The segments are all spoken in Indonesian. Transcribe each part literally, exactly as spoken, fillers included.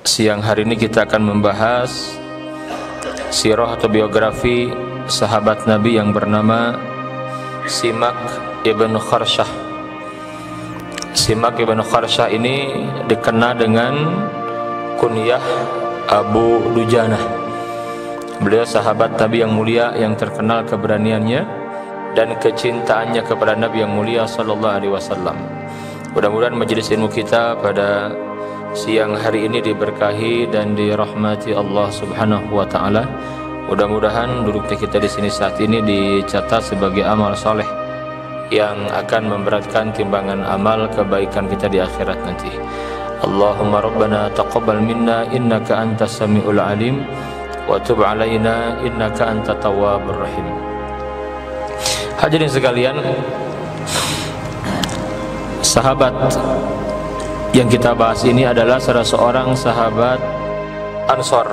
Siang hari ini kita akan membahas sirah atau biografi sahabat Nabi yang bernama Simak ibn Kharsyah. Simak ibn Kharsyah ini dikenal dengan kunyah Abu Dujanah. Beliau sahabat Nabi yang mulia yang terkenal keberaniannya dan kecintaannya kepada Nabi yang mulia sallallahu alaihi wasallam. Mudah-mudahan majelis ilmu kita pada siang hari ini diberkahi dan dirahmati Allah Subhanahu wa taala. Mudah-mudahan duduknya kita di sini saat ini dicatat sebagai amal soleh yang akan memberatkan timbangan amal kebaikan kita di akhirat nanti. Allahumma rabbana taqabbal minna innaka antas samiul alim wa tub alaina innaka antat tawwabur rahim. Hadirin sekalian, sahabat yang kita bahas ini adalah salah seorang sahabat Ansor.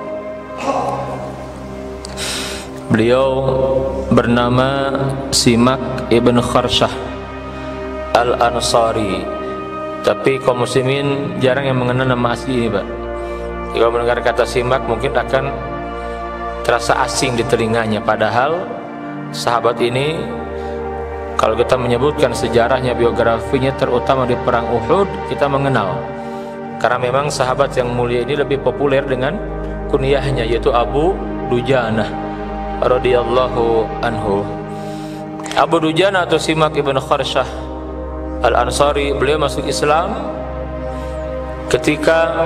Beliau bernama Simak ibn Kharsyah Al-Ansari. Tapi kaum muslimin jarang yang mengenal nama asli ini, Pak. Kalau mendengar kata Simak mungkin akan terasa asing di telinganya. Padahal sahabat ini, kalau kita menyebutkan sejarahnya, biografinya, terutama di perang Uhud, kita mengenal. Karena memang sahabat yang mulia ini lebih populer dengan kunyahnya, yaitu Abu Dujanah radhiyallahu anhu. Abu Dujanah atau Simak ibn Kharsyah Al-Ansari, beliau masuk Islam ketika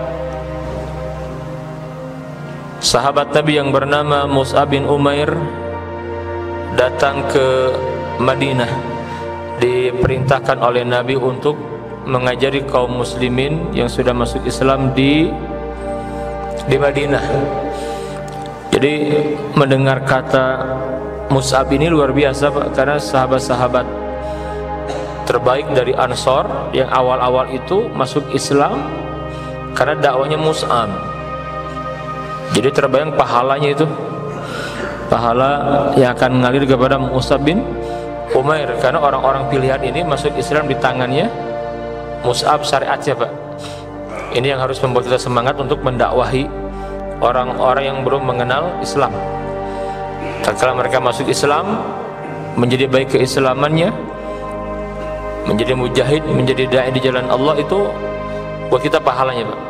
sahabat Nabi yang bernama Mus'ab bin Umair datang ke Madinah, diperintahkan oleh Nabi untuk mengajari kaum muslimin yang sudah masuk Islam di di Madinah. Jadi mendengar kata Mus'ab ini luar biasa, Pak, karena sahabat-sahabat terbaik dari Ansor yang awal-awal itu masuk Islam karena dakwanya Mus'ab. Jadi terbayang pahalanya itu, pahala yang akan mengalir kepada Mus'ab bin Umair, karena orang-orang pilihan ini masuk Islam di tangannya Mus'ab syariatnya, Pak. Ini yang harus membuat kita semangat untuk mendakwahi orang-orang yang belum mengenal Islam. Tatkala mereka masuk Islam, menjadi baik keislamannya, menjadi mujahid, menjadi dai di jalan Allah, itu buat kita pahalanya, Pak.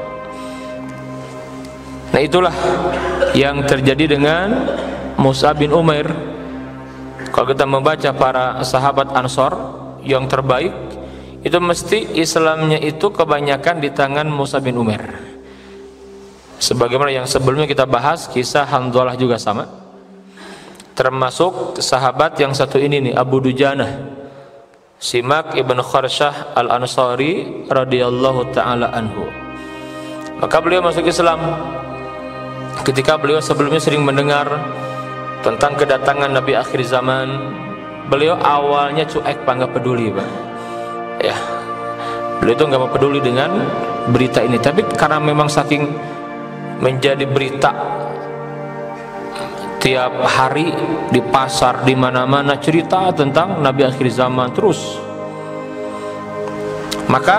Nah, itulah yang terjadi dengan Mus'ab bin Umair. Kalau kita membaca para sahabat Ansor yang terbaik, itu mesti Islamnya itu kebanyakan di tangan Mus'ab bin Umair. Sebagaimana yang sebelumnya kita bahas, kisah Hanzalah juga sama. Termasuk sahabat yang satu ini nih, Abu Dujanah, Simak ibn Kharsyah Al-Ansari radhiyallahu ta'ala anhu. Maka beliau masuk Islam ketika beliau sebelumnya sering mendengar tentang kedatangan Nabi akhir zaman. Beliau awalnya cuek, Pak, nggak peduli, Pak. Ya, beliau itu nggak peduli dengan berita ini. Tapi karena memang saking menjadi berita tiap hari di pasar, di mana-mana cerita tentang Nabi akhir zaman terus, maka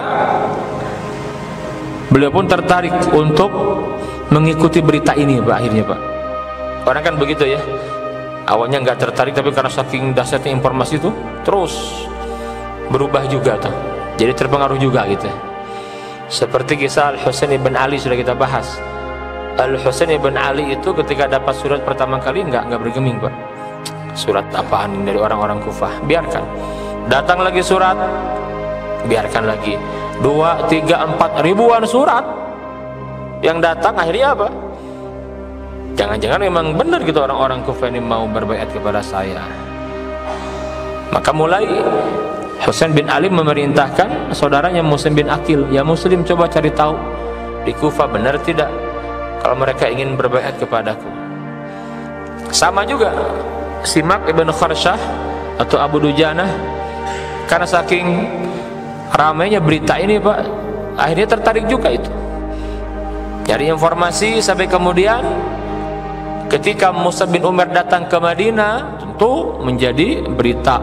beliau pun tertarik untuk mengikuti berita ini, Pak. Akhirnya, Pak, orang kan begitu ya, awalnya nggak tertarik, tapi karena saking dahsyatnya informasi itu terus berubah juga tuh, jadi terpengaruh juga gitu. Seperti kisah Al-Husain ibn Ali sudah kita bahas. Al-Husain ibn Ali itu ketika dapat surat pertama kali nggak nggak bergeming, Pak. Surat apaan ini dari orang-orang Kufah? Biarkan. Datang lagi surat, biarkan lagi. Dua, tiga, empat ribuan surat yang datang, akhirnya apa? Jangan-jangan memang benar gitu orang-orang Kufah ini mau berbaiat kepada saya. Maka mulai Husain bin Ali memerintahkan saudaranya Muslim bin Aqil, ya Muslim, coba cari tahu di Kufah benar tidak kalau mereka ingin berbaiat kepadaku. Sama juga Simak ibn Kharsyah atau Abu Dujanah, karena saking ramainya berita ini, Pak, akhirnya tertarik juga itu, cari informasi. Sampai kemudian ketika Mus'ab bin Umair datang ke Madinah, tentu menjadi berita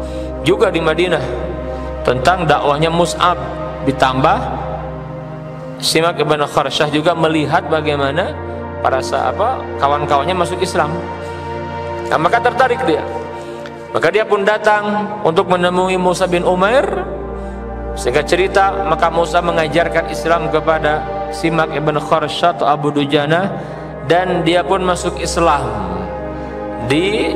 juga di Madinah tentang dakwahnya Mus'ab, ditambah Simak ibn Kharsyah juga melihat bagaimana para sahabat kawan-kawannya masuk Islam. Nah, maka tertarik dia. Maka dia pun datang untuk menemui Musa bin Umair. Sehingga cerita, maka Musa mengajarkan Islam kepada Simak ibn Kharsyah atau Abu Dujana, dan dia pun masuk Islam di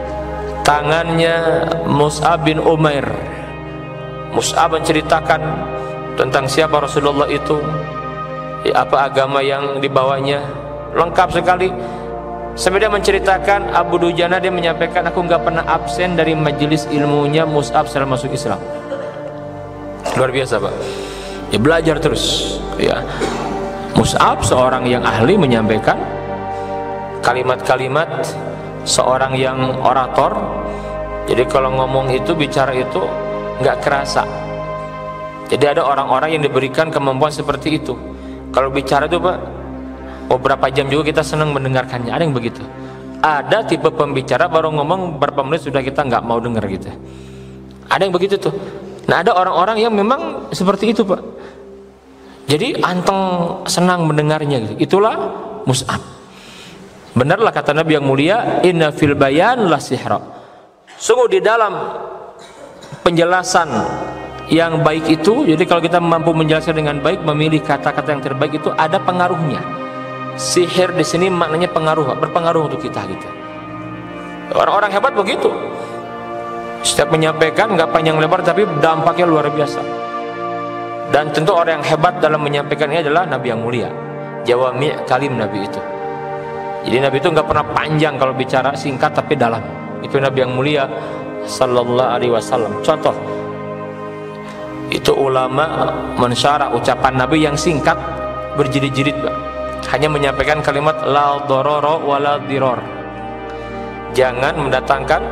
tangannya Mus'ab bin Umair. Mus'ab menceritakan tentang siapa Rasulullah itu, ya, apa agama yang dibawanya, lengkap sekali. Sampai dia menceritakan Abu Dujana, dia menyampaikan, aku nggak pernah absen dari majelis ilmunya Mus'ab setelah masuk Islam. Luar biasa, Pak. Ya, belajar terus. Ya, Mus'ab seorang yang ahli menyampaikan kalimat-kalimat, seorang yang orator. Jadi kalau ngomong itu, bicara itu nggak kerasa. Jadi ada orang-orang yang diberikan kemampuan seperti itu. Kalau bicara itu, Pak, beberapa jam juga kita senang mendengarkannya. Ada yang begitu. Ada tipe pembicara baru ngomong berapa menit sudah kita nggak mau dengar gitu. Ada yang begitu tuh. Nah, ada orang-orang yang memang seperti itu, Pak. Jadi anteng, senang mendengarnya gitu. Itulah Mus'ab. Benarlah kata Nabi yang mulia, inna fil bayan la sihra. Sungguh di dalam penjelasan yang baik itu, jadi kalau kita mampu menjelaskan dengan baik, memilih kata-kata yang terbaik itu ada pengaruhnya. Sihir di sini maknanya pengaruh, berpengaruh untuk kita gitu. Orang-orang hebat begitu. Setiap menyampaikan nggak panjang lebar tapi dampaknya luar biasa. Dan tentu orang yang hebat dalam menyampaikan ini adalah Nabi yang mulia. Jawami' kalim Nabi itu. Jadi Nabi itu nggak pernah panjang kalau bicara, singkat tapi dalam. Itu Nabi yang mulia sallallahu alaihi wasallam. Contoh, itu ulama mensyarah ucapan Nabi yang singkat, berjilid-jilid, Pak. Hanya menyampaikan kalimat la dororo wala diror. Jangan mendatangkan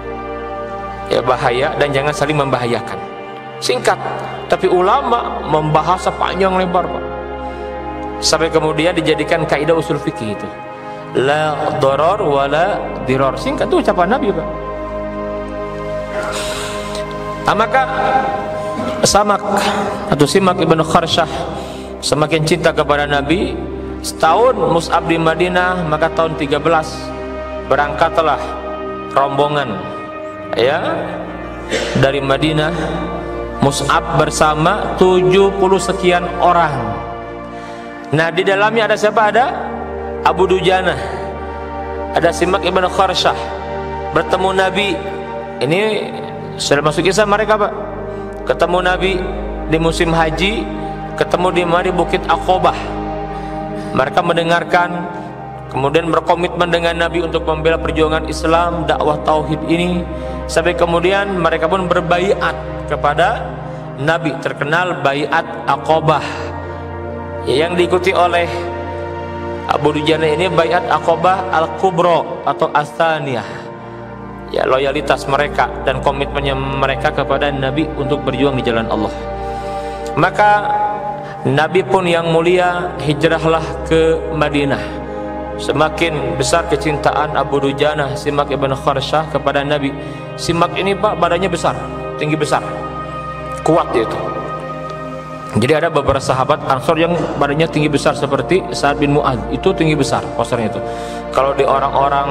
ya bahaya dan jangan saling membahayakan. Singkat, tapi ulama membahas sepanjang lebar, Pak. Sampai kemudian dijadikan kaidah usul fikih itu. La doror wala diror. Singkat itu ucapan Nabi, Pak. Nah, maka Samak atau Simak ibn Kharsyah semakin cinta kepada Nabi. Setahun Mus'ab di Madinah, maka tahun tiga belas berangkatlah rombongan ya dari Madinah, Mus'ab bersama tujuh puluh sekian orang. Nah, di dalamnya ada siapa? Ada Abu Dujana, ada Simak ibn Kharsyah, bertemu Nabi. Ini sudah masuk kisah mereka, Pak. Ketemu Nabi di musim haji, ketemu di mari Bukit Aqobah. Mereka mendengarkan, kemudian berkomitmen dengan Nabi untuk membela perjuangan Islam, dakwah tauhid ini. Sampai kemudian mereka pun berbaiat kepada Nabi, terkenal baiat Aqobah, yang diikuti oleh Abu Dujana ini baiat Aqobah Al-Kubra atau As-Tsaniyah. Ya, loyalitas mereka dan komitmennya mereka kepada Nabi untuk berjuang di jalan Allah. Maka Nabi pun yang mulia hijrahlah ke Madinah. Semakin besar kecintaan Abu Dujana Simak ibn Kharsyah kepada Nabi. Simak ini, Pak, badannya besar, tinggi besar, kuat dia itu. Jadi ada beberapa sahabat Ansor yang badannya tinggi besar seperti Sa'ad bin Mu'adz, itu tinggi besar posternya itu. Kalau di orang-orang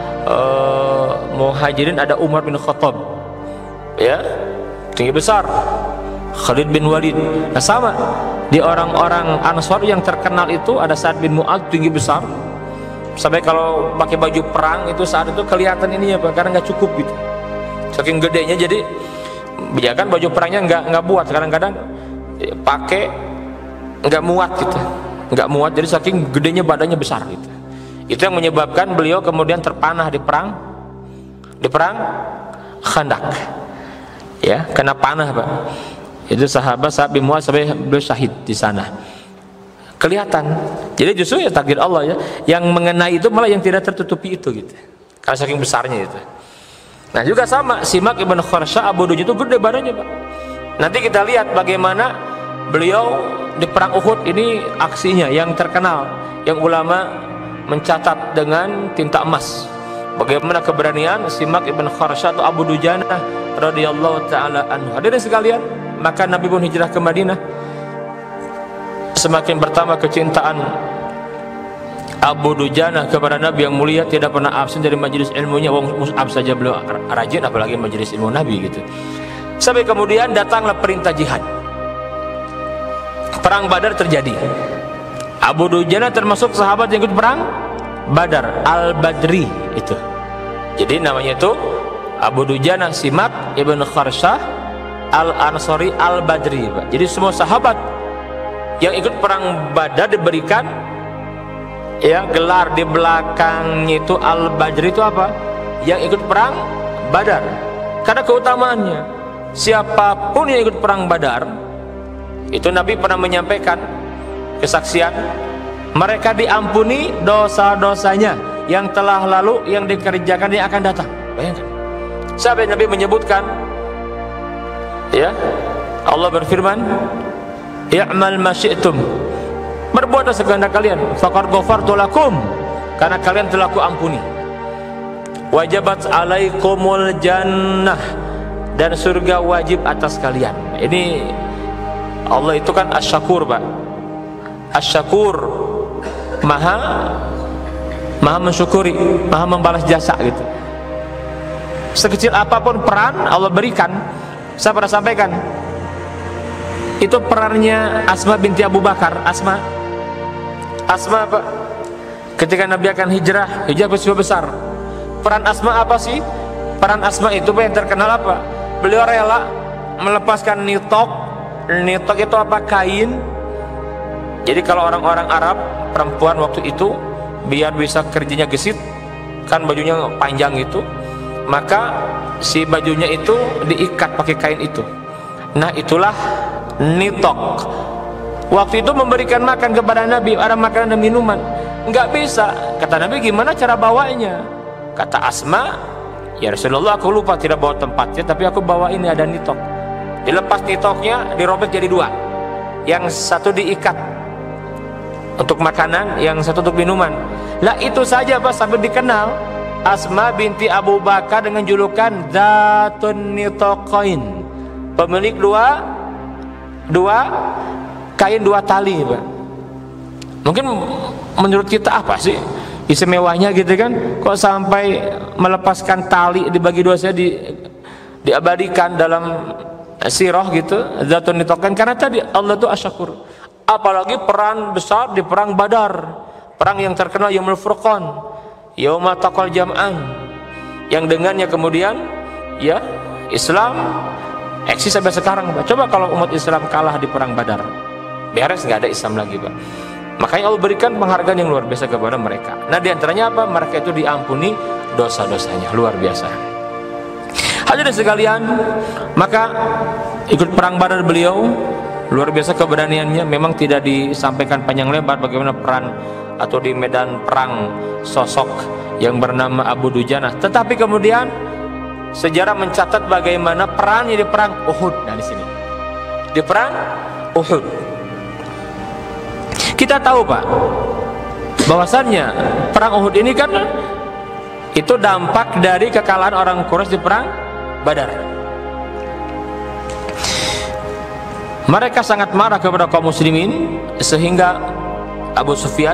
uh, Muhajirin ada Umar bin Khattab, ya, tinggi besar. Khalid bin Walid. Nah, sama di orang-orang Ansor yang terkenal itu ada Sa'ad bin Mu'adz, tinggi besar. Sampai kalau pakai baju perang itu saat itu kelihatan ini ya, Pak, karena nggak cukup gitu. Saking gedenya, jadi ya kan baju perangnya nggak nggak buat, kadang-kadang pakai nggak muat gitu, nggak muat. Jadi saking gedenya badannya besar gitu. Itu yang menyebabkan beliau kemudian terpanah di perang di perang Khandak. Ya, kena panah, Pak. Itu sahabat Sa'ad bin Mu'adz sampai beliau syahid di sana. Kelihatan. Jadi justru ya takdir Allah ya, yang mengenai itu malah yang tidak tertutupi itu gitu. Karena saking besarnya itu. Nah, juga sama Simak ibn Kharsyah Abu Dujana itu gede badannya, Pak. Nanti kita lihat bagaimana beliau di perang Uhud ini aksinya yang terkenal, yang ulama mencatat dengan tinta emas. Bagaimana keberanian Simak ibn Kharsyah atau Abu Dujana radhiyallahu taala anhu. Hadirin sekalian, maka Nabi pun hijrah ke Madinah. semakin bertambah kecintaan Abu Dujana kepada Nabi yang mulia, tidak pernah absen dari majelis ilmunya. Wong Mus'ab saja beliau rajin, apalagi majelis ilmu Nabi gitu. Sampai kemudian datanglah perintah jihad. Perang Badar terjadi. Abu Dujana termasuk sahabat yang ikut perang Badar, Al-Badri itu. Jadi namanya itu Abu Dujana Simak Ibn Kharsyah Al-Ansari Al-Badri. Jadi semua sahabat yang ikut perang Badar diberikan ya gelar di belakangnya itu Al-Badri. Itu apa? Yang ikut perang Badar. Karena keutamaannya, siapapun yang ikut perang Badar, itu Nabi pernah menyampaikan kesaksian, mereka diampuni dosa-dosanya yang telah lalu, yang dikerjakan yang akan datang. Bayangkan, sampai Nabi menyebutkan, ya Allah berfirman, i'mal ma syi'tum, berbuatlah sekehendak kalian, faqad ghafartu lakum, karena kalian telah ku ampuni. Wajabat alaikumul jannah, dan surga wajib atas kalian. Ini Allah itu kan Asy-Syakur, Pak. Asy-Syakur, maha maha mensyukuri, maha membalas jasa gitu. Sekecil apapun peran Allah berikan. Saya pernah sampaikan, itu perannya Asma binti Abu Bakar. Asma Asma Pak, ketika Nabi akan hijrah, hijrah peristiwa besar. Peran Asma apa sih? Peran Asma itu Pak yang terkenal apa? Beliau rela melepaskan nitok. Nitok itu apa? Kain. Jadi kalau orang-orang Arab, perempuan waktu itu biar bisa kerjanya gesit, kan bajunya panjang itu, maka si bajunya itu diikat pakai kain itu. Nah itulah nitok. Waktu itu memberikan makan kepada Nabi, ada makanan dan minuman, nggak bisa. Kata Nabi, gimana cara bawanya? Kata Asma, ya Rasulullah, aku lupa tidak bawa tempatnya, tapi aku bawa ini, ada nitok. Dilepas nitoknya, dirobek jadi dua. Yang satu diikat untuk makanan, yang satu untuk minuman. Lah itu saja Pak, sampai dikenal Asma binti Abu Bakar dengan julukan Dzatun Nitoqain, pemilik dua dua kain, dua tali, Pak. Mungkin menurut kita apa sih istimewanya gitu kan, kok sampai melepaskan tali dibagi dua, saya di, diabadikan dalam sirah gitu, Dzatun Nitoqain, karena tadi Allah itu Asy-Syakur. Apalagi peran besar di perang Badar, perang yang terkenal Yaumul Furqan, Yauma Taqal Jam'an, yang dengannya kemudian ya Islam eksis sampai sekarang, Pak. Coba kalau umat Islam kalah di perang Badar, beres, nggak ada Islam lagi, Pak. Makanya Allah berikan penghargaan yang luar biasa kepada mereka. Nah diantaranya apa? Mereka itu diampuni dosa-dosanya, luar biasa. Hadirin sekalian, maka ikut perang Badar beliau luar biasa keberaniannya. Memang tidak disampaikan panjang lebar bagaimana peran atau di medan perang sosok yang bernama Abu Dujana. Tetapi kemudian sejarah mencatat bagaimana perannya di perang Uhud. Nah di sini, di perang Uhud, kita tahu Pak, bahwasannya perang Uhud ini kan itu dampak dari kekalahan orang Quraisy di perang Badar. Mereka sangat marah kepada kaum muslimin, sehingga Abu Sufyan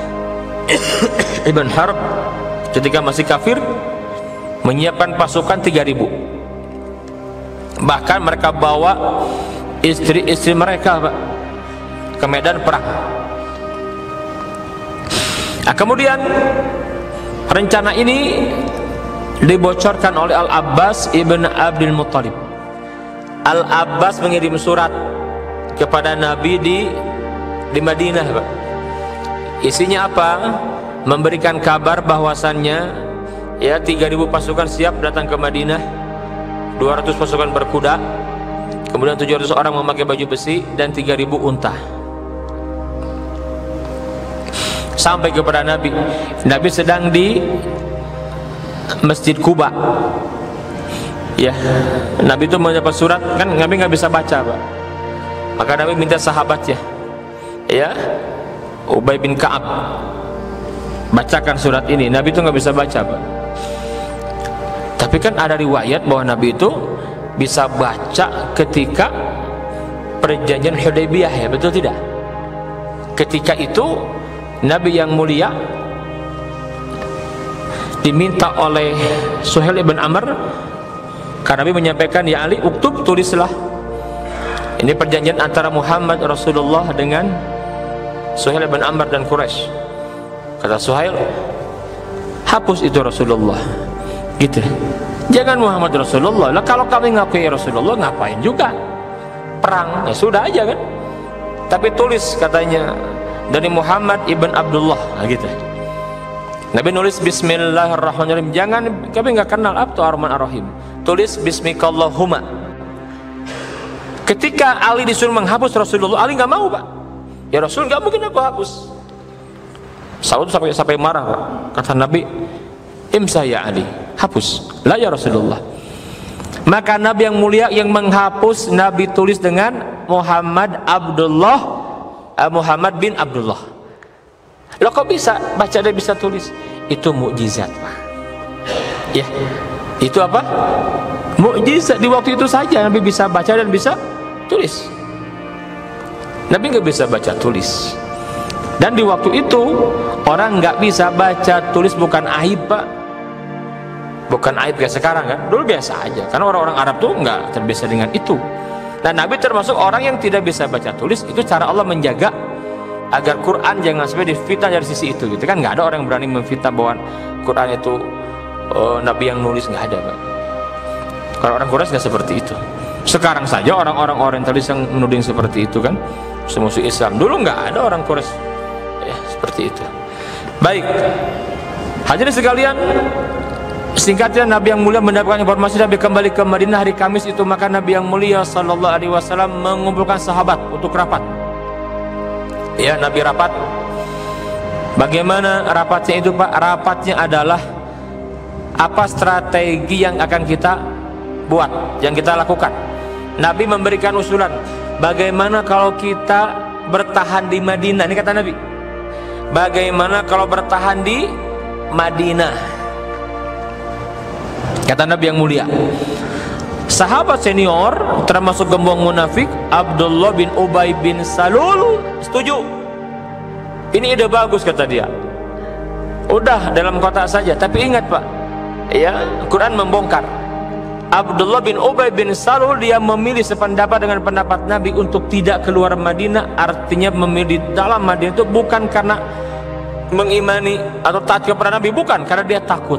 Ibn Harb ketika masih kafir menyiapkan pasukan tiga ribu. Bahkan mereka bawa istri-istri mereka, Pak, ke medan perang. Nah, kemudian rencana ini dibocorkan oleh Al-Abbas ibn Abdul Muttalib. Al-Abbas mengirim surat kepada Nabi di di Madinah, Pak. Isinya apa? Memberikan kabar bahwasannya ya tiga ribu pasukan siap datang ke Madinah, dua ratus pasukan berkuda, kemudian tujuh ratus orang memakai baju besi, dan tiga ribu unta. Sampai kepada Nabi. Nabi sedang di Masjid Kuba. Ya, Nabi itu mendapat surat, kan Nabi nggak bisa baca, Pak. Maka Nabi minta sahabatnya, ya, Ubay bin Ka'ab, bacakan surat ini. Nabi itu nggak bisa baca, Pak. Tapi kan ada riwayat bahwa Nabi itu bisa baca ketika perjanjian Hudaybiyah, ya, betul tidak? Ketika itu Nabi yang mulia diminta oleh Suhail ibn Amr, karena Nabi menyampaikan, ya Ali, uktub, tulislah. Ini perjanjian antara Muhammad Rasulullah dengan Suhail ibn Amr dan Quraisy. Kata Suhail, hapus itu Rasulullah, gitu. Jangan Muhammad Rasulullah. Lah kalau kami ngakui Rasulullah, ngapain juga perang? Ya sudah aja kan. Tapi tulis, katanya, dari Muhammad ibn Abdullah, nah, gitu. Nabi nulis Bismillahirrahmanirrahim. Jangan, kami nggak kenal apa tuh Ar-Rahman Ar-Rahim. Tulis Bismikallahumma. Ketika Ali disuruh menghapus Rasulullah, Ali nggak mau, Pak. Ya Rasul, nggak mungkin aku hapus. Saud sampai sampai marah, Pak. Kata Nabi, imsa ya Ali, hapus. La ya Rasulullah. Maka Nabi yang mulia yang menghapus, Nabi tulis dengan Muhammad Abdullah, eh, Muhammad bin Abdullah. Loh kok bisa baca dan bisa tulis? Itu mukjizat, Pak. Ya, itu apa? Mukjizat. Di waktu itu saja Nabi bisa baca dan bisa tulis. Nabi nggak bisa baca tulis. Dan di waktu itu orang nggak bisa baca tulis bukan aib, Pak. Bukan aib kayak sekarang kan? Dulu biasa aja. Karena orang-orang Arab tuh nggak terbiasa dengan itu. Dan Nabi termasuk orang yang tidak bisa baca tulis. Itu cara Allah menjaga agar Quran jangan sampai difitnah dari sisi itu, gitu kan. Nggak ada orang yang berani memfitnah bahwa Quran itu uh, Nabi yang nulis, nggak ada, Pak. Kalau orang Quraisy nggak seperti itu. Sekarang saja orang-orang orientalis yang menuding seperti itu kan, semusuh Islam. Dulu nggak ada orang Quraisy ya seperti itu. Baik, hadirin sekalian, singkatnya Nabi yang mulia mendapatkan informasi Nabi kembali ke Madinah hari Kamis itu, maka Nabi yang mulia Sallallahu Alaihi Wasallam mengumpulkan sahabat untuk rapat. Ya, Nabi rapat. Bagaimana rapatnya itu, Pak? Rapatnya adalah apa strategi yang akan kita buat, yang kita lakukan. Nabi memberikan usulan, bagaimana kalau kita bertahan di Madinah? Ini kata Nabi, bagaimana kalau bertahan di Madinah? Kata Nabi yang mulia, sahabat senior termasuk gembong munafik Abdullah bin Ubay bin Salul setuju. Ini ide bagus, kata dia. Udah dalam kota saja. Tapi ingat, Pak, ya, Quran membongkar. Abdullah bin Ubay bin Salul dia memilih sependapat dengan pendapat Nabi untuk tidak keluar Madinah. Artinya memilih dalam Madinah itu bukan karena mengimani atau taat kepada Nabi, bukan, karena dia takut.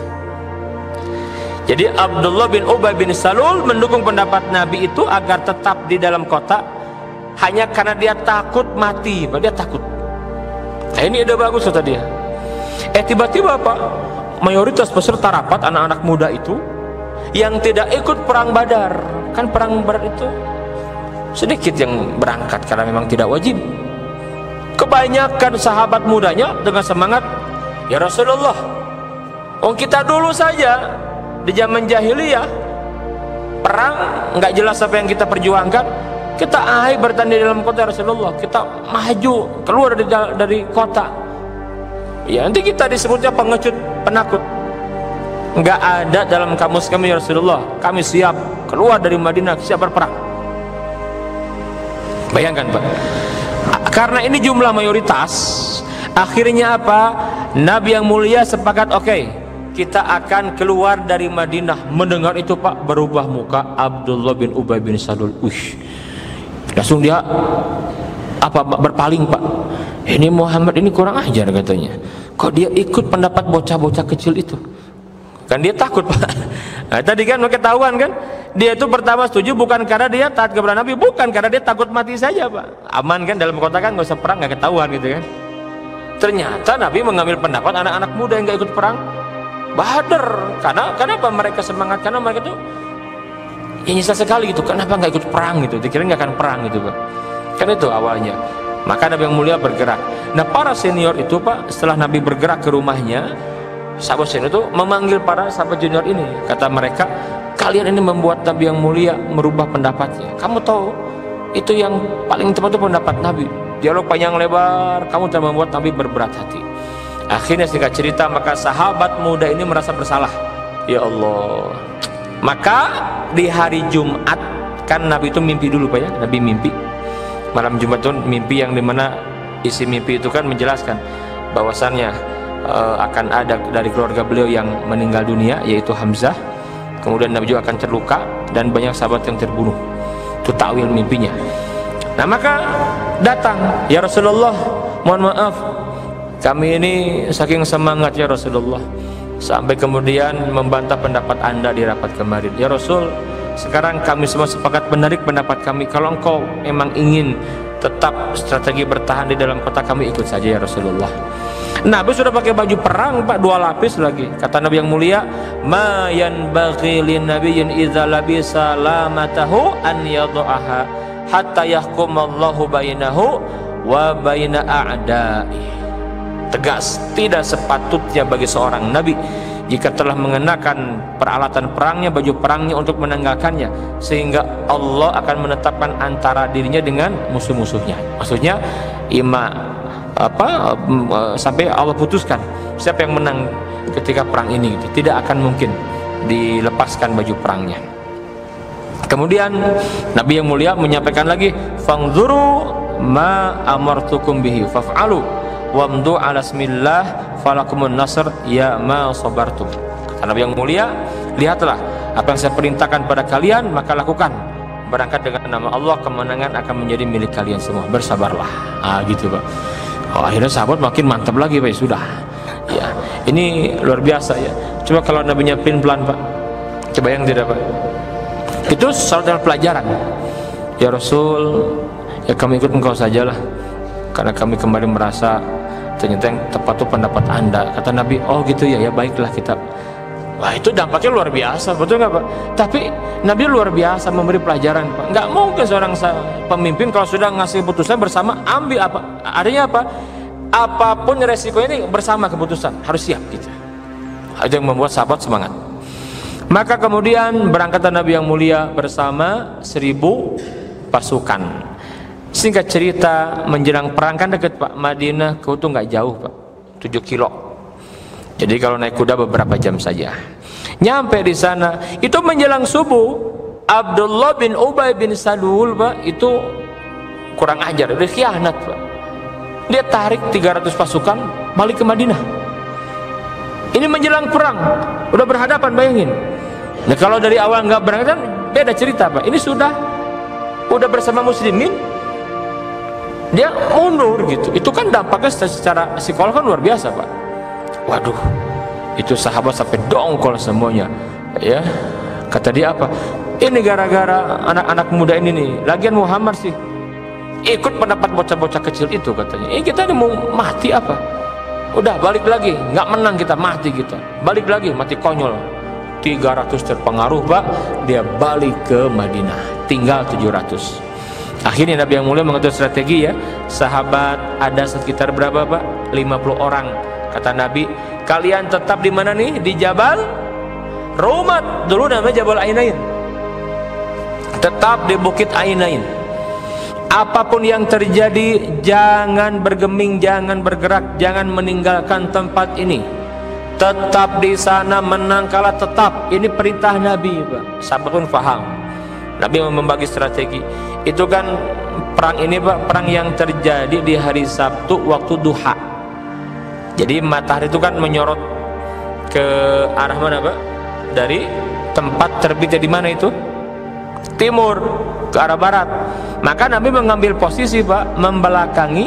Jadi Abdullah bin Ubay bin Salul mendukung pendapat Nabi itu agar tetap di dalam kota hanya karena dia takut mati, dia takut. Nah, ini ide bagus, kata dia. Eh tiba-tiba, Pak, mayoritas peserta rapat anak-anak muda itu yang tidak ikut perang Badar. Kan perang Badar itu sedikit yang berangkat karena memang tidak wajib. Kebanyakan sahabat mudanya dengan semangat, ya Rasulullah, oh kita dulu saja di zaman jahiliyah perang nggak jelas apa yang kita perjuangkan, kita ahai bertahan di dalam kota Rasulullah, kita maju keluar dari dari kota. Ya nanti kita disebutnya pengecut, penakut. Nggak ada dalam kamus kami, ya Rasulullah, kami siap keluar dari Madinah, siap berperang. Bayangkan, Pak, karena ini jumlah mayoritas, akhirnya apa? Nabi yang mulia sepakat, oke, okay, kita akan keluar dari Madinah. Mendengar itu, Pak, berubah muka Abdullah bin Ubay bin Salul. Uish, langsung dia apa berpaling, Pak. Ini Muhammad ini kurang ajar, katanya. Kok dia ikut pendapat bocah-bocah kecil itu? Kan dia takut, Pak. Nah, tadi kan ketahuan kan, dia itu pertama setuju bukan karena dia taat kepada Nabi, bukan karena dia takut mati saja, Pak. Aman kan dalam kota kan, nggak usah perang, nggak ketahuan gitu kan. Ternyata Nabi mengambil pendapat anak-anak muda yang nggak ikut perang Badar. Karena kenapa mereka semangat? Karena mereka itu ya nyesal sekali gitu, kenapa nggak ikut perang gitu, dikira nggak akan perang gitu, Pak. Kan itu awalnya. Maka Nabi yang mulia bergerak. Nah, para senior itu, Pak, setelah Nabi bergerak ke rumahnya, sahabat senior itu memanggil para sahabat junior ini. Kata mereka, kalian ini membuat Nabi yang mulia merubah pendapatnya. Kamu tahu itu yang paling tepat itu pendapat Nabi. Dialog panjang lebar, kamu telah membuat Nabi berberat hati. Akhirnya singkat cerita, maka sahabat muda ini merasa bersalah. Ya Allah. Maka di hari Jumat kan Nabi itu mimpi dulu, Pak, ya. Nabi mimpi malam Jumat itu mimpi yang dimana isi mimpi itu kan menjelaskan bahwasannya uh, akan ada dari keluarga beliau yang meninggal dunia, yaitu Hamzah. Kemudian Nabi juga akan terluka dan banyak sahabat yang terbunuh. Itu takwil mimpinya. Nah maka datang, ya Rasulullah, mohon maaf, kami ini saking semangat ya Rasulullah, sampai kemudian membantah pendapat anda di rapat kemarin. Ya Rasul, sekarang kami semua sepakat menarik pendapat kami. Kalau engkau memang ingin tetap strategi bertahan di dalam kota, kami ikut saja ya Rasulullah. Nabi sudah pakai baju perang Pak, dua lapis lagi. Kata Nabi yang mulia, ma yanbaghi lin nabiyyin idza labisa lamatahu an yadhaha hatta yahkumallahu bainahu wa baina a'da'i. Tegas, tidak sepatutnya bagi seorang nabi jika telah mengenakan peralatan perangnya, baju perangnya, untuk menanggalkannya, sehingga Allah akan menetapkan antara dirinya dengan musuh-musuhnya. Maksudnya ima apa sampai Allah putuskan siapa yang menang ketika perang ini, gitu. Tidak akan mungkin dilepaskan baju perangnya. Kemudian Nabi yang mulia menyampaikan lagi, fangzuru ma amartukum bihi faf'alu wamdu ala smillah falakumun nasr ya ma sabartum. Kata Nabi yang mulia, lihatlah apa yang saya perintahkan pada kalian, maka lakukan. Berangkat dengan nama Allah, kemenangan akan menjadi milik kalian semua, bersabarlah. Ah gitu Pak. Oh, akhirnya sahabat makin mantap lagi Pak. Sudah ya, ini luar biasa ya. Coba kalau Nabinya pin pelan Pak, coba yang tidak Pak. Itu salah satu pelajaran. Ya Rasul, ya kami ikut engkau sajalah, karena kami kembali merasa ternyata yang tepat itu pendapat anda. Kata Nabi, oh gitu ya, ya baiklah kita. Wah itu dampaknya luar biasa, betul nggak Pak? Tapi Nabi luar biasa memberi pelajaran Pak. Nggak mungkin seorang pemimpin kalau sudah ngasih keputusan bersama, ambil apa? Artinya apa? Apapun resikonya ini bersama keputusan, harus siap gitu. Itu yang membuat sahabat semangat. Maka kemudian berangkat Nabi yang mulia bersama seribu pasukan. Singkat cerita, menjelang perang kan dekat Pak, Madinah ke itu nggak jauh Pak, tujuh kilo. Jadi kalau naik kuda beberapa jam saja. Nyampe di sana, itu menjelang subuh, Abdullah bin Ubay bin Salul Pak, itu kurang ajar, udah khianat Pak. Dia tarik tiga ratus pasukan balik ke Madinah. Ini menjelang perang, udah berhadapan, bayangin. Nah kalau dari awal nggak berangkat kan beda cerita Pak. Ini sudah udah bersama muslimin, dia mundur gitu. Itu kan dampaknya secara psikolog kan luar biasa Pak. Waduh, itu sahabat sampai dongkol semuanya ya. Kata dia apa? Ini gara-gara anak-anak muda ini nih. Lagian Muhammad sih ikut pendapat bocah-bocah kecil itu katanya. Eh kita ini mau mati apa? Udah balik lagi, nggak menang kita, mati kita. Balik lagi, mati konyol. tiga ratus terpengaruh Pak, dia balik ke Madinah. Tinggal tujuh ratus. Akhirnya Nabi yang mulia mengatur strategi ya. Sahabat ada sekitar berapa Pak? lima puluh orang. Kata Nabi, kalian tetap di mana nih? Di Jabal Rumat. Dulu namanya Jabal Ainain. Tetap di Bukit Ainain. Apapun yang terjadi, jangan bergeming, jangan bergerak, jangan meninggalkan tempat ini. Tetap di sana, menang kalah tetap. Ini perintah Nabi Pak. Sahabat pun paham. Nabi membagi strategi. Itu kan perang ini Pak, perang yang terjadi di hari Sabtu waktu duha. Jadi matahari itu kan menyorot ke arah mana Pak? Dari tempat terbitnya di mana itu? Timur, ke arah barat. Maka Nabi mengambil posisi Pak, membelakangi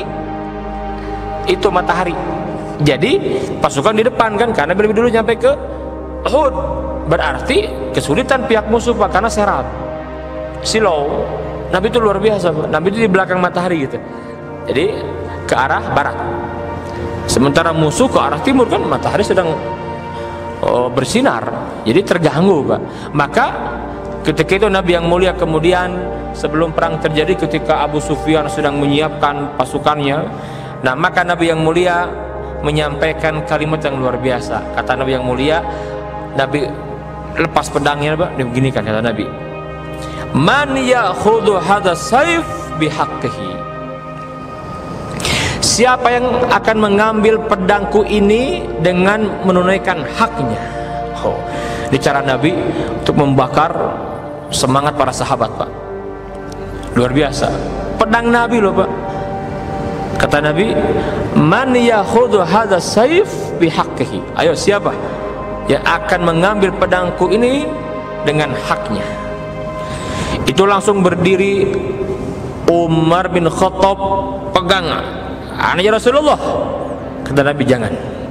itu matahari. Jadi pasukan di depan kan, karena lebih dulu nyampe ke Uhud. Berarti kesulitan pihak musuh Pak, karena serap silau. Nabi itu luar biasa Pak. Nabi itu di belakang matahari gitu. Jadi ke arah barat. Sementara musuh ke arah timur kan matahari sedang oh, bersinar. Jadi terganggu Pak. Maka ketika itu Nabi yang mulia kemudian sebelum perang terjadi, ketika Abu Sufyan sedang menyiapkan pasukannya, nah maka Nabi yang mulia menyampaikan kalimat yang luar biasa. Kata Nabi yang mulia, Nabi lepas pedangnya Pak, dia begini kan kata Nabi, man ya'khudhu hadha sayf bihaqqihi. Siapa yang akan mengambil pedangku ini dengan menunaikan haknya. Oh, ini cara Nabi untuk membakar semangat para sahabat Pak. Luar biasa. Pedang Nabi loh Pak. Kata Nabi, man yakhudhu hadha sayf bihaqqihi. Ayo, siapa yang akan mengambil pedangku ini dengan haknya? Itu langsung berdiri Umar bin Khattab, pegang. Anaknya Rasulullah. Kata Nabi, jangan.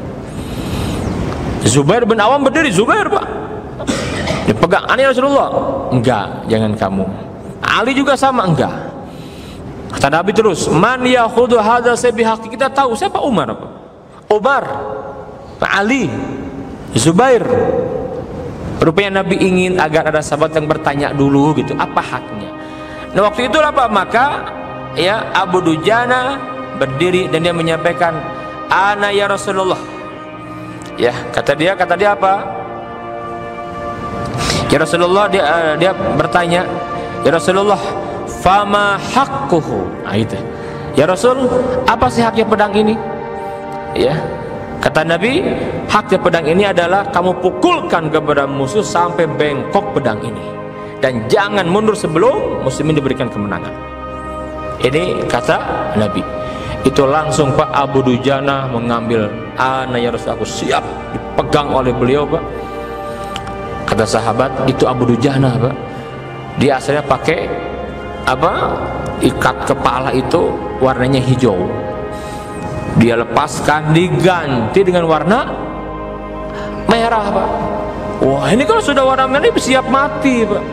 Zubair bin Awam berdiri, Zubair pak, dipegang. Anaknya Rasulullah, enggak, jangan kamu. Ali juga sama, enggak. Kata Nabi terus, man yakhudhu hadza sabihaqi. Kita tahu siapa Umar apa? Umar, Ali, Zubair. Rupanya Nabi ingin agar ada sahabat yang bertanya dulu gitu, apa haknya. Nah waktu itu apa? Maka ya Abu Dujana berdiri dan dia menyampaikan, ana ya Rasulullah. Ya, kata dia, kata dia apa? Ya Rasulullah, dia uh, dia bertanya, ya Rasulullah, fama haqquhu. Nah, itu. Ya Rasul, apa sih haknya pedang ini? Ya. Kata Nabi, haknya pedang ini adalah kamu pukulkan kepada musuh sampai bengkok pedang ini, dan jangan mundur sebelum muslimin diberikan kemenangan. Ini kata Nabi. Itu langsung Pak Abu Dujana mengambil, ana ya Rasul, aku siap. Dipegang oleh beliau Pak. Kata sahabat, itu Abu Dujana Pak, dia asalnya pakai apa, ikat kepala itu warnanya hijau, dia lepaskan diganti dengan warna merah Pak. Wah, ini kalau sudah warna merah siap mati Pak.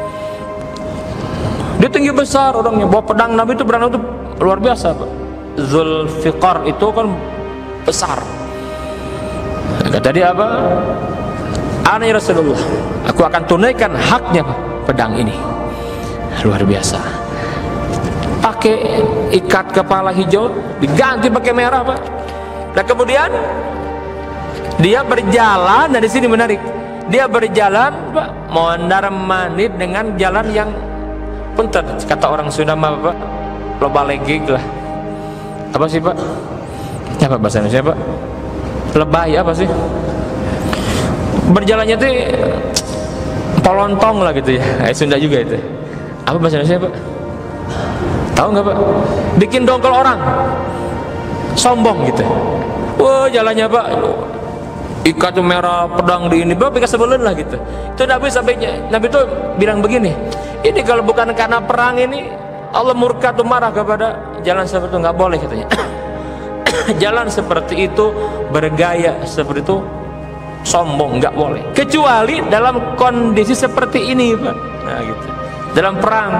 Dia tinggi besar orangnya, bawa pedang Nabi itu, pedang itu luar biasa Pak. Zulfiqar itu kan besar. Kata dia apa? Ana ya Rasulullah, aku akan tunaikan haknya Pak, pedang ini. Luar biasa. Pakai ikat kepala hijau diganti pakai merah Pak. Dan kemudian dia berjalan, dan di sini menarik, dia berjalan Pak, mondar mandir dengan jalan yang punten, kata orang Sunda mah Pak, loba legig lah. Apa sih Pak? Apa bahasa Indonesia Pak? Lebay apa sih? Berjalannya tuh polontong lah gitu ya. Eh, Sunda juga itu. Apa bahasa Indonesia Pak? Tahu nggak Pak? Bikin dongkol orang, sombong gitu. Wah, jalannya Pak, ikat merah, pedang di ini, Bapak pikir sebelum lah gitu. Itu Nabi sampai Nabi itu bilang begini, ini kalau bukan karena perang ini, Allah murka tuh, marah kepada jalan seperti itu, nggak boleh katanya. Jalan seperti itu, bergaya seperti itu, sombong, nggak boleh. Kecuali dalam kondisi seperti ini Pak. Nah gitu. Dalam perang.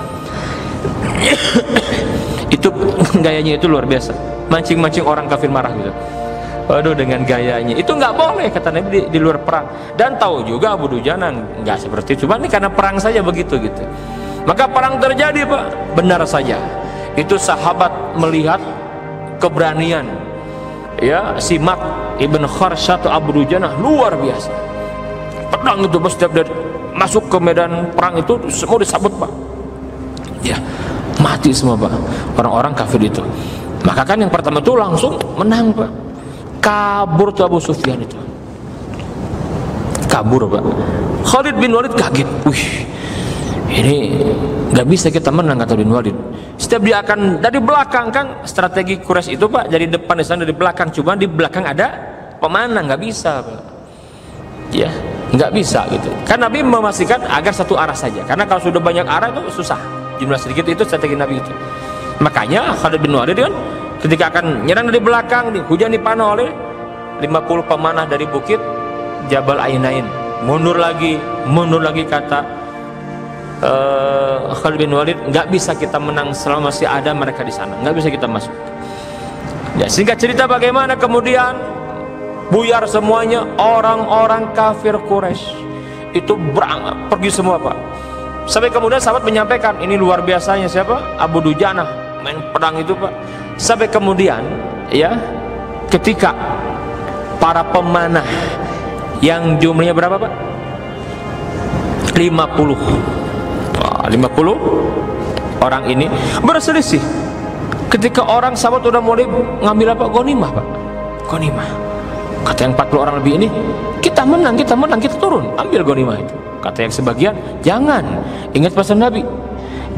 Itu gayanya itu luar biasa, mancing-mancing orang kafir marah gitu. Waduh, dengan gayanya itu nggak boleh kata Nabi di, di luar perang. Dan tahu juga Abu Dujana nggak seperti itu, cuma ini karena perang saja begitu gitu. Maka perang terjadi Pak, benar saja itu sahabat melihat keberanian ya Simak Ibn Kharsyat Abu Dujana luar biasa. Pedang itu setiap dia masuk ke medan perang itu semua disabut Pak, ya mati semua Pak orang-orang kafir itu. Maka kan yang pertama itu langsung menang Pak, kabur tuh Abu Sufyan itu, kabur Pak. Khalid bin Walid kaget, wih ini nggak bisa kita menang kata bin Walid. Setiap dia akan dari belakang, kan strategi Quraisy itu Pak, dari depan di sana, dari belakang, cuma di belakang ada pemanah, nggak bisa Pak, ya nggak bisa gitu. Kan Nabi memastikan agar satu arah saja, karena kalau sudah banyak arah itu susah, jumlah sedikit itu strategi Nabi itu. Makanya Khalid bin Walid kan ketika akan nyerang dari belakang, hujan dipanah oleh lima puluh pemanah dari bukit Jabal Ainain, mundur lagi, mundur lagi, kata Uh, Khalid bin Walid, nggak bisa kita menang selama masih ada mereka di sana, nggak bisa kita masuk. Ya, singkat cerita bagaimana kemudian buyar semuanya orang-orang kafir Quraisy itu berangkat pergi semua Pak. Sampai kemudian sahabat menyampaikan, ini luar biasanya siapa? Abu Dujana main pedang itu Pak. Sampai kemudian ya ketika para pemanah yang jumlahnya berapa Pak? lima puluh lima puluh orang ini berselisih. Ketika orang sahabat udah mulai ngambil apa? Ghanimah Pak, ghanimah. Kata yang empat puluh orang lebih ini, kita menang, kita menang, kita turun, ambil ghanimah itu. Kata yang sebagian, jangan, ingat pesan Nabi,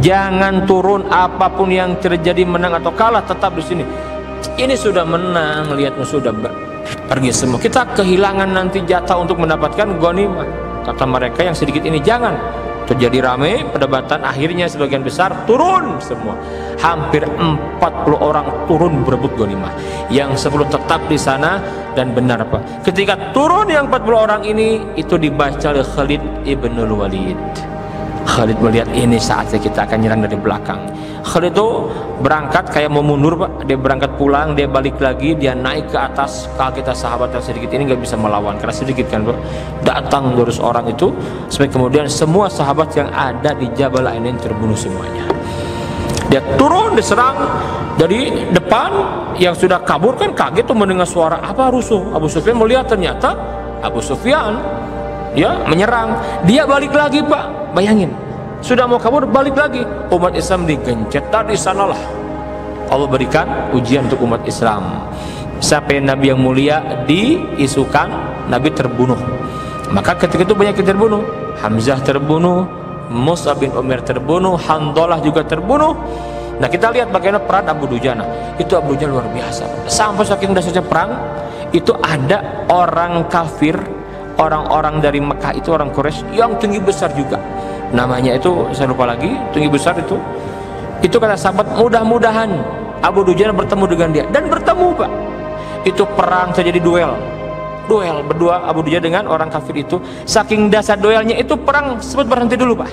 Jangan turun, apapun yang terjadi, menang atau kalah tetap di sini. Ini sudah menang, lihat musuh sudah pergi semua. Kita kehilangan nanti jatah untuk mendapatkan ghanimah. Kata mereka yang sedikit ini, jangan. Terjadi ramai perdebatan, akhirnya sebagian besar turun semua. Hampir empat puluh orang turun berebut ghanimah. Yang sepuluh tetap di sana. Dan benar Pak, ketika turun yang empat puluh orang ini, itu dibaca oleh Khalid ibnul Walid. Khalid melihat ini saatnya kita akan nyerang dari belakang. Khalid itu berangkat kayak mau mundur Pak. Dia berangkat pulang, dia balik lagi, dia naik ke atas. Kalau kita sahabat yang sedikit ini nggak bisa melawan karena sedikit kan Pak. Datang dua ratus orang itu, sampai kemudian semua sahabat yang ada di Jabal Ainain terbunuh semuanya. Dia turun diserang dari depan, yang sudah kabur kan kaget tuh mendengar suara apa rusuh. Abu Sufyan melihat ternyata Abu Sufyan ya menyerang. Dia balik lagi Pak, bayangin sudah mau kabur balik lagi. Umat Islam digencet. Tadi sanalah Allah berikan ujian untuk umat Islam. Sampai Nabi yang mulia diisukan Nabi terbunuh. Maka ketika itu banyak yang terbunuh. Hamzah terbunuh, Mus'ab bin Umair terbunuh, Handalah juga terbunuh. Nah kita lihat bagaimana peran Abu Dujana. Itu Abu Dujana luar biasa. Sampai saking dahsyatnya perang, itu ada orang kafir, orang-orang dari Mekah itu, orang Quraisy yang tinggi besar juga. Namanya itu saya lupa lagi, tinggi besar itu. Itu kata sahabat, mudah-mudahan Abu Dujana bertemu dengan dia. Dan bertemu Pak. Itu perang, terjadi duel. Duel berdua Abu Dujana dengan orang kafir itu. Saking dahsyat duelnya itu, perang sempat berhenti dulu Pak.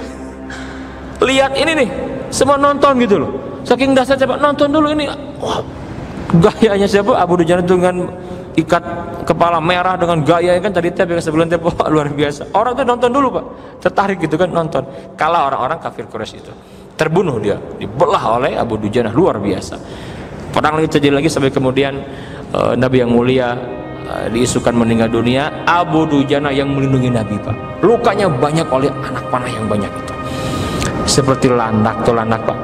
Lihat ini nih, semua nonton gitu loh. Saking dahsyat Pak, nonton dulu ini. Wah, gayanya siapa? Abu Dujana dengan ikat kepala merah dengan gaya kan tadi tiap sebelum tiap luar biasa. Orang tuh nonton dulu Pak, tertarik gitu kan nonton. Kalah orang-orang kafir Quraisy itu, terbunuh dia, dibelah oleh Abu Dujana, luar biasa. Perang lagi terjadi lagi sampai kemudian uh, Nabi yang mulia uh, diisukan meninggal dunia. Abu Dujana yang melindungi Nabi Pak, lukanya banyak oleh anak panah yang banyak itu, seperti landak tuh landak Pak,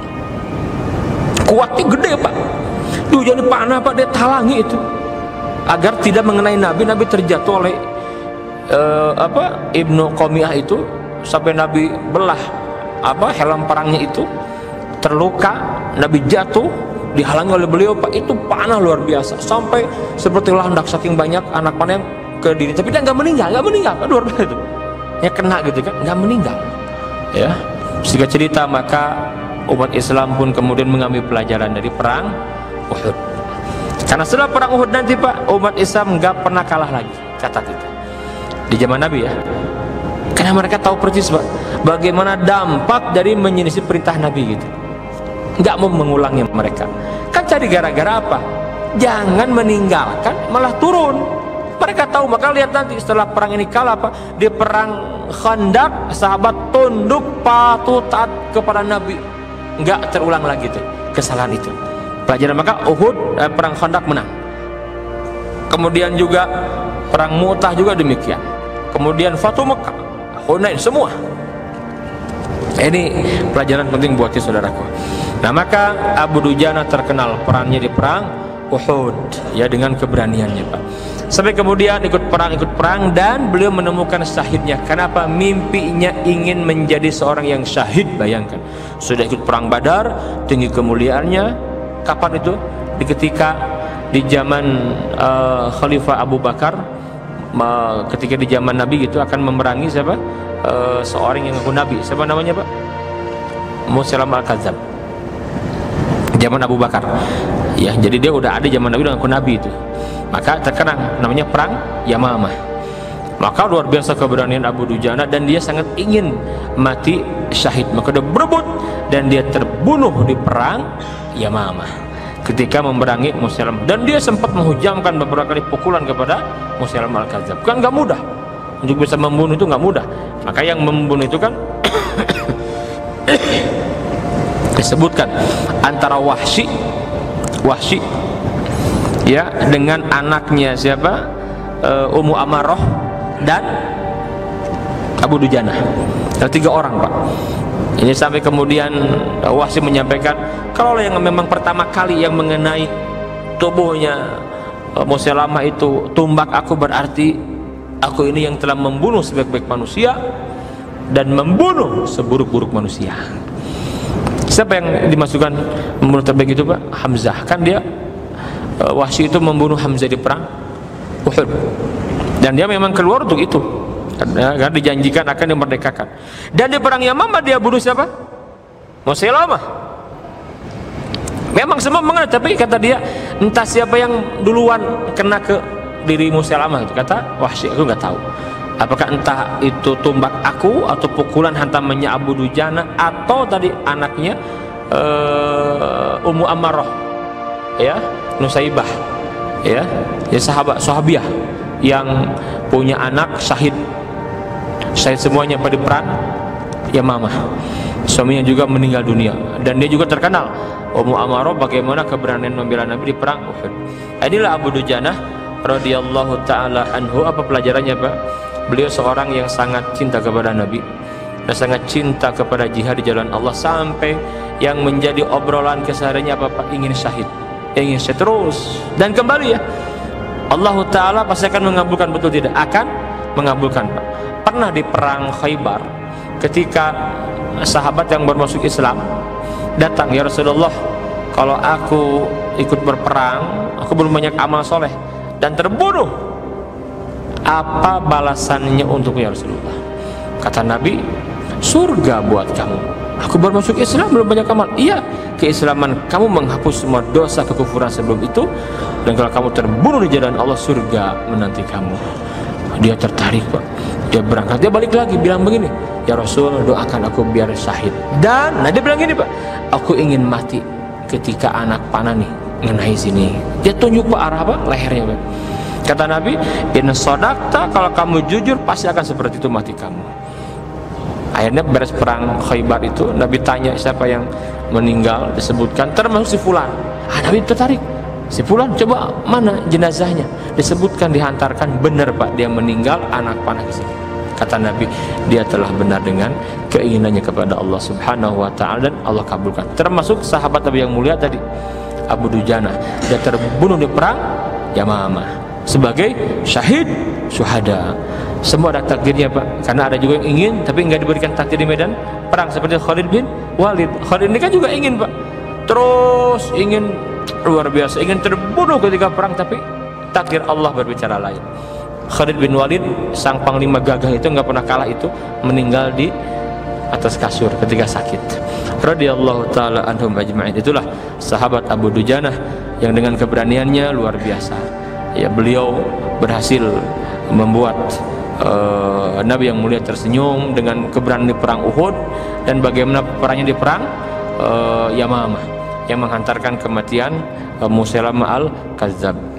kuatnya gede Pak. Dujana panah Pak, dia talangi itu agar tidak mengenai Nabi. Nabi terjatuh oleh uh, apa Ibnu Qomiyah itu, sampai Nabi belah apa helm perangnya itu, terluka. Nabi jatuh dihalangi oleh beliau Pak. Itu panah luar biasa, sampai seperti landak saking banyak anak panah yang ke diri. Tapi dia nggak meninggal, nggak meninggal kan, luar biasa itu. Ya kena gitu kan, nggak meninggal. Ya, sehingga cerita maka umat Islam pun kemudian mengambil pelajaran dari perang Uhud. Karena setelah perang Uhud nanti Pak, umat Islam nggak pernah kalah lagi, catat itu di zaman Nabi ya. Karena mereka tahu persis Pak, bagaimana dampak dari menyelisih perintah Nabi gitu. Nggak mau mengulangnya mereka. Kan cari gara-gara apa? Jangan meninggalkan, malah turun. Mereka tahu, maka lihat nanti setelah perang ini kalah Pak, di perang Khandaq sahabat tunduk patuh taat kepada Nabi. Nggak terulang lagi tuh kesalahan itu. Pelajaran maka Uhud, eh, perang Khandaq menang. Kemudian juga perang Mu'tah juga demikian. Kemudian Fatu Mekah, Hunain, semua. Ini pelajaran penting buat kita saudaraku. Nah maka Abu Dujana terkenal perannya di perang Uhud ya, dengan keberaniannya Pak. Sampai kemudian ikut perang ikut perang dan beliau menemukan syahidnya. Kenapa? Mimpinya ingin menjadi seorang yang syahid. Bayangkan, sudah ikut perang Badar, tinggi kemuliaannya. Kapan itu? Di ketika di zaman uh, Khalifah Abu Bakar, uh, ketika di zaman Nabi gitu akan memerangi siapa? Uh, seorang yang ngaku Nabi. Siapa namanya Pak? Musailamah Al-Kadzab. Zaman Abu Bakar. Ya, jadi dia udah ada zaman Nabi dengan ngaku Nabi itu. Maka terkenang namanya perang Yamamah. Maka luar biasa keberanian Abu Dujana dan dia sangat ingin mati syahid. Maka dia berebut dan dia terbunuh di perang Yamamah ketika memerangi Musailamah. Dan dia sempat menghujamkan beberapa kali pukulan kepada Musailamah Al-Kadzab. Kan nggak mudah untuk bisa membunuh, itu nggak mudah. Maka yang membunuh itu kan disebutkan antara Wahsy Wahsy ya dengan anaknya siapa, uh, Ummu Amarah dan Abu Dujana. Ada tiga orang Pak. Ini sampai kemudian Wahsy menyampaikan, kalau yang memang pertama kali yang mengenai tubuhnya uh, Musailamah itu tumbak aku, berarti aku ini yang telah membunuh sebaik-baik manusia dan membunuh seburuk-buruk manusia. Siapa yang dimasukkan membunuh terbaik itu Pak? Hamzah. Kan dia uh, Wahsy itu membunuh Hamzah di perang Uhud. Dan dia memang keluar untuk itu. Karena dijanjikan akan dimerdekakan. Dan di perang Yamamah dia bunuh siapa? Musailamah. Memang semua mengenai, tapi kata dia entah siapa yang duluan kena ke diri Musailamah itu. Kata Wahsy, aku nggak tahu. Apakah entah itu tumbak aku atau pukulan hantamannya Abu Dujana atau tadi anaknya uh, Ummu Ammarah, ya, Nusaibah, ya, ya sahabat sahabiah yang punya anak syahid, syahid semuanya pada perang Yamamah. Suaminya juga meninggal dunia dan dia juga terkenal Ummu Ammarah bagaimana keberanian membela Nabi di perang Uhud. Inilah Abu Dujana radhiyallahu taala anhu. Apa pelajarannya Pak? Beliau seorang yang sangat cinta kepada Nabi dan sangat cinta kepada jihad di jalan Allah, sampai yang menjadi obrolan kesehariannya apa Pak? Ingin syahid, ingin syahid terus dan kembali ya. Allah Ta'ala pasti akan mengabulkan, betul tidak? Akan mengabulkan Pak. Pernah di perang Khaybar ketika sahabat yang baru masuk Islam datang, ya Rasulullah, kalau aku ikut berperang aku belum banyak amal soleh dan terbunuh, apa balasannya untukku ya Rasulullah? Kata Nabi, surga buat kamu. Aku baru masuk Islam belum banyak amal. Iya, keislaman kamu menghapus semua dosa kekufuran sebelum itu, dan kalau kamu terbunuh di jalan Allah, surga menanti kamu. Dia tertarik Pak. Dia berangkat, dia balik lagi bilang begini, ya Rasul, doakan aku biar syahid. Dan nah dia bilang gini Pak, aku ingin mati ketika anak panah nih ngenai sini. Dia tunjuk ke arah apa? Lehernya Pak. Kata Nabi, in sodakta, kalau kamu jujur pasti akan seperti itu mati kamu. Akhirnya beres perang Khaybar itu, Nabi tanya siapa yang meninggal, disebutkan termasuk si Fulan. Ah, Nabi tertarik, si Fulan, coba mana jenazahnya? Disebutkan, dihantarkan, benar Pak, dia meninggal, anak panah di sini. Kata Nabi, dia telah benar dengan keinginannya kepada Allah Subhanahu Wa Taala dan Allah kabulkan. Termasuk sahabat Nabi yang mulia tadi, Abu Dujana, dia terbunuh di perang Yamamah sebagai syahid syuhada. Semua ada takdirnya Pak, karena ada juga yang ingin tapi nggak diberikan takdir di medan perang, seperti Khalid bin Walid. Khalid ini kan juga ingin Pak, terus ingin luar biasa, ingin terbunuh ketika perang, tapi takdir Allah berbicara lain. Khalid bin Walid, sang panglima gagah itu, nggak pernah kalah itu, meninggal di atas kasur ketika sakit. Radhiyallahu taala anhum ajma'in. Itulah sahabat Abu Dujana yang dengan keberaniannya luar biasa. Ya, beliau berhasil membuat uh, Nabi yang mulia tersenyum dengan keberanian di perang Uhud, dan bagaimana perangnya di perang uh, Yamamah yang menghantarkan kematian uh, Musailamah al-Kadzdzab.